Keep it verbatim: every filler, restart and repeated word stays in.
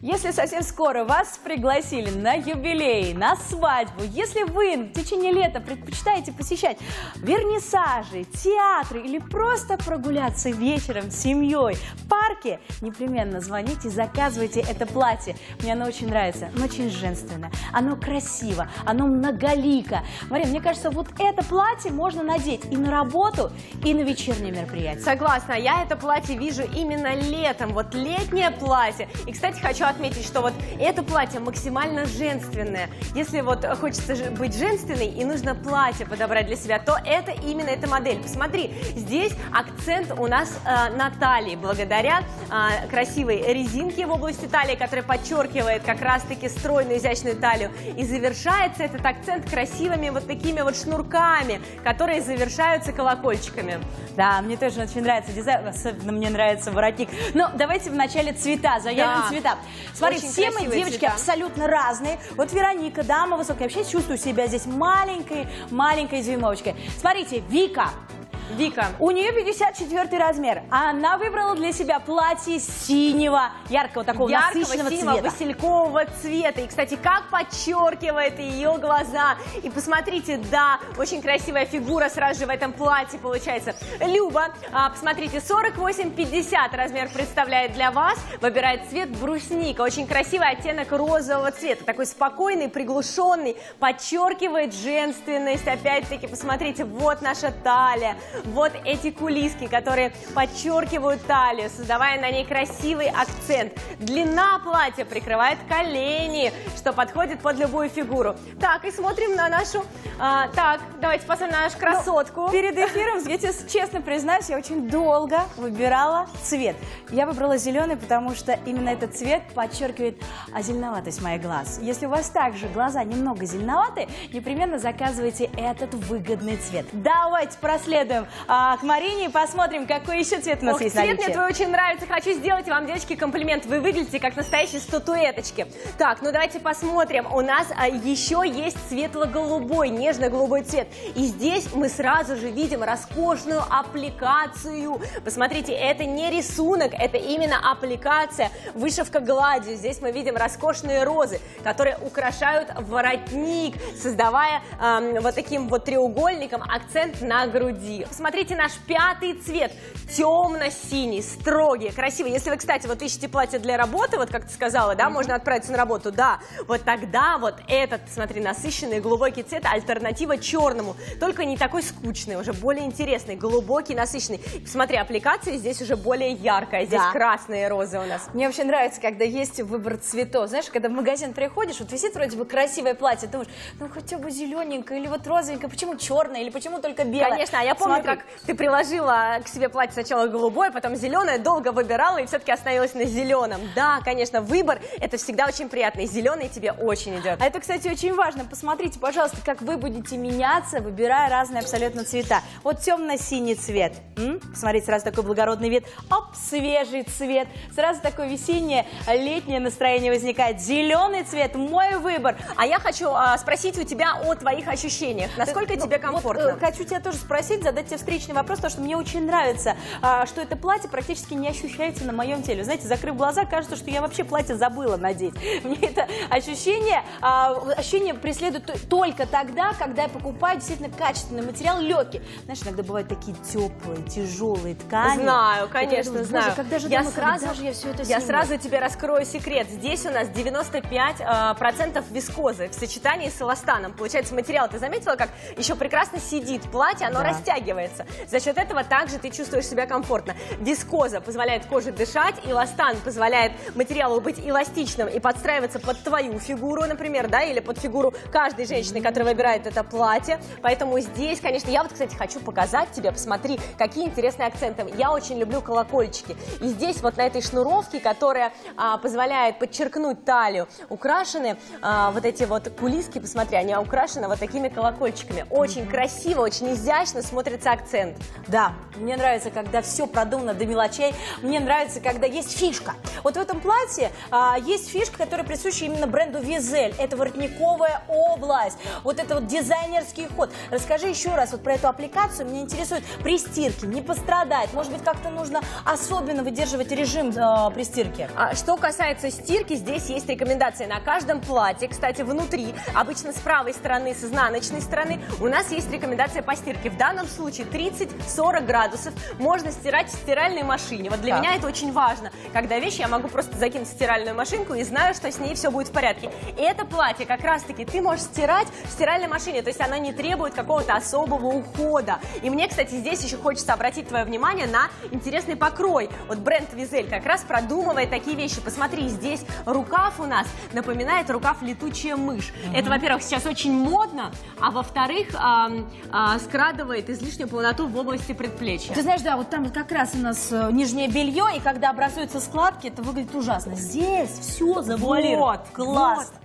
Если совсем скоро вас пригласили на юбилей, на свадьбу, если вы в течение лета предпочитаете посещать вернисажи, театры или просто прогуляться вечером с семьей в парке, непременно звоните, заказывайте это платье. Мне оно очень нравится, оно очень женственное, оно красиво, оно многолико. Марина, мне кажется, вот это платье можно надеть и на работу, и на вечернее мероприятие. Согласна, я это платье вижу именно летом, вот летнее платье. И, кстати, хочу отметить, что вот это платье максимально женственное. Если вот хочется быть женственной и нужно платье подобрать для себя, то это именно эта модель. Посмотри, здесь акцент у нас э, на талии, благодаря э, красивой резинке в области талии, которая подчеркивает как раз-таки стройную, изящную талию. И завершается этот акцент красивыми вот такими вот шнурками, которые завершаются колокольчиками. Да, мне тоже очень нравится дизайн, особенно мне нравится воротник. Но давайте вначале цвета, заявим Да. цвета. Смотри, Очень все мы, девочки, цвета. абсолютно разные. Вот Вероника, дама высокая, вообще чувствую себя здесь маленькой, маленькой дюймовочкой. Смотрите, Вика. Вика. У нее пятьдесят четвёртый размер. Она выбрала для себя платье синего, яркого, такого Яркого, насыщенного синего, цвета. василькового цвета. И, кстати, как подчеркивает ее глаза. И посмотрите, да, очень красивая фигура сразу же в этом платье получается. Люба, а, посмотрите, сорок восемь пятьдесят размер представляет для вас. Выбирает цвет брусника. Очень красивый оттенок розового цвета. Такой спокойный, приглушенный. Подчеркивает женственность. Опять-таки, посмотрите, вот наша талия. Вот эти кулиски, которые подчеркивают талию, создавая на ней красивый акцент. Длина платья прикрывает колени, что подходит под любую фигуру. Так, и смотрим на нашу... А, так, давайте посмотрим на нашу красотку. Ну, перед эфиром, я тебе честно признаюсь, я очень долго выбирала цвет. Я выбрала зеленый, потому что именно этот цвет подчеркивает зеленоватость моих глаз. Если у вас также глаза немного зеленоватые, непременно заказывайте этот выгодный цвет. Давайте проследуем а, к Марине и посмотрим, какой еще цвет у нас Ох, есть цвет на наличии. мне твой очень нравится. Хочу сделать вам, девочки, комплимент. Вы выглядите как настоящие статуэточки. Так, ну давайте посмотрим. У нас а, еще есть светло-голубой, нежно-голубой цвет. И здесь мы сразу же видим роскошную аппликацию. Посмотрите, это не рисунок, это именно аппликация, вышивка гладью. Здесь мы видим роскошные розы, которые украшают воротник, создавая э, вот таким вот треугольником акцент на груди. Посмотрите, наш пятый цвет. Темно-синий, строгий, красивый. Если вы, кстати, вот ищете платье для работы, вот как ты сказала, да, mm-hmm. можно отправиться на работу, да, вот тогда вот этот, смотри, насыщенный глубокий цвет, альтернатива черному, только не такой скучный, уже более интересный, глубокий, насыщенный. Посмотри, аппликация здесь уже более яркая, здесь да. красные розы у нас. Мне вообще нравится, когда есть выбор цветов. Знаешь, когда в магазин приходишь, вот висит вроде бы красивое платье, думаешь, ну хотя бы зелененькое или вот розовенькое, почему черное или почему только белое? Конечно, а я помню, Смотри. как ты приложила к себе платье сначала голубое, потом зеленое, долго выбирала и все-таки остановилась на зеленом. Да, конечно, выбор это всегда очень приятный, зеленый тебе очень идет. А это, кстати, очень важно. Посмотрите, пожалуйста, как вы будете меняться, выбирая разные абсолютно цвета. Вот темно-синий цвет. М? Смотрите, сразу такой благородный вид. Оп, свежий цвет. Сразу такое весеннее, летнее настроение возникает. Зеленый цвет, мой выбор. А я хочу а, спросить у тебя о твоих ощущениях. Насколько Ну, тебе комфортно? Вот, э, хочу тебя тоже спросить, задать тебе встречный вопрос, потому что мне очень нравится, а, что это платье практически не ощущается на моем теле. Знаете, закрыв глаза, кажется, что я вообще платье забыла надеть. Мне это ощущение, а, ощущение преследует только тогда, когда я покупаю действительно качественный материал, легкий. Знаешь, иногда бывают такие теплые, тяжелые ткани. Знаю, конечно, Боже, знаю. Когда же я дома, сразу, когда же я все это я сниму? сразу тебе раскрою секрет. Здесь у нас девяносто пять процентов вискозы в сочетании с эластаном. Получается, материал, ты заметила, как еще прекрасно сидит платье, оно Да. растягивается. За счет этого также ты чувствуешь себя комфортно. Вискоза позволяет коже дышать, эластан позволяет материалу быть эластичным и подстраиваться под твою фигуру, например, да, или под фигуру каждой женщины, которая выбирает это платье. Поэтому здесь, конечно, я вот, кстати, хочу показать тебе, посмотри, какие интересные акценты. Я очень люблю колокольчики. И здесь вот на этой шнуровке, которая а, позволяет подчеркнуть талию, украшены а, вот эти вот кулиски, посмотри, они украшены вот такими колокольчиками. Очень красиво, очень изящно смотрится акцент. Да, мне нравится, когда все продумано до мелочей. Мне нравится, когда есть фишка. Вот в этом платье а, есть фишка, которая присуща именно бренду Визель. Это воротниковая область. Вот это вот дизайнерский ход. Расскажи еще раз вот про эту аппликацию. Меня интересует при стирке, не пострадать. Может быть, как-то нужно особенно выдерживать режим а, при стирке. А, что касается стирки, здесь есть рекомендации. На каждом платье, кстати, внутри, обычно с правой стороны, с изнаночной стороны, у нас есть рекомендация по стирке. В данном случае тридцать-сорок градусов можно стирать в стиральной машине. Вот для Так. меня это очень важно. Когда вещь я могу просто закинуть в стиральную машинку и знаю, что с ней все будет в порядке. И это платье как раз-таки ты можешь стирать в стиральной машине, то есть оно не требует какого-то особого ухода. И мне, кстати, здесь еще хочется обратить твое внимание на интересный покрой. Вот бренд Визель как раз продумывает такие вещи. Посмотри, здесь рукав у нас напоминает рукав летучая мышь. Mm-hmm. Это, во-первых, сейчас очень модно, а во-вторых, а, а, скрадывает излишнюю полноту в области предплечья. Ты знаешь, да, вот там как раз у нас э, нижнее белье, и когда образуются складки, это выглядит ужасно. Здесь все завуалировано. Вот, Класс. вот.